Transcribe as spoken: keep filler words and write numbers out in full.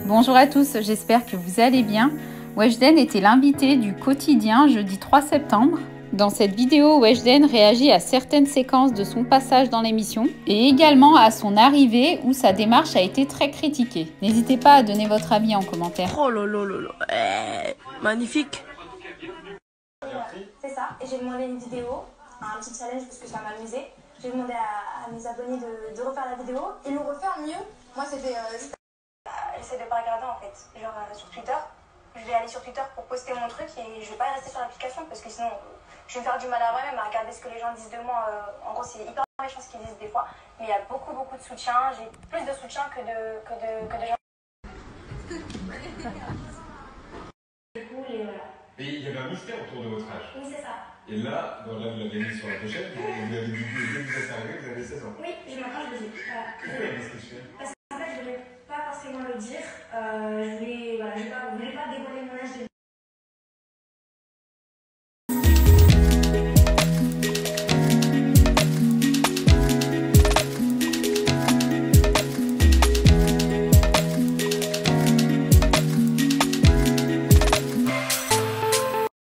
Bonjour à tous, j'espère que vous allez bien. Weshden était l'invité du quotidien jeudi trois septembre. Dans cette vidéo, Weshden réagit à certaines séquences de son passage dans l'émission et également à son arrivée où sa démarche a été très critiquée. N'hésitez pas à donner votre avis en commentaire. Oh là là là là, eh, magnifique. C'est ça, et j'ai demandé une vidéo, un petit challenge parce que ça m'amusait. J'ai demandé à, à mes abonnés de, de refaire la vidéo. Ils l'ont refaire mieux. Moi, c'était... Euh, J'essaie de pas regarder en fait, genre euh, sur Twitter. Je vais aller sur Twitter pour poster mon truc et je vais pas rester sur l'application parce que sinon euh, je vais me faire du mal à moi-même à regarder ce que les gens disent de moi. Euh, en gros, c'est hyper méchant ce qu'ils disent des fois, mais il y a beaucoup beaucoup de soutien. J'ai plus de soutien que de, que de, que de gens. Du coup, les voilà. Et il y avait un mystère autour de votre âge. Oui, c'est ça. Et là, dans là, vous l'avez mis sur la pochette, vous avez dit que dès que vous êtes arrivé, vous avez seize ans. Oui, je maintenant je le dis. Voilà. Pourquoi la discussion? Parce qu'en fait, je voulais pas forcément le dire. Euh, je voulais, voilà, je vais pas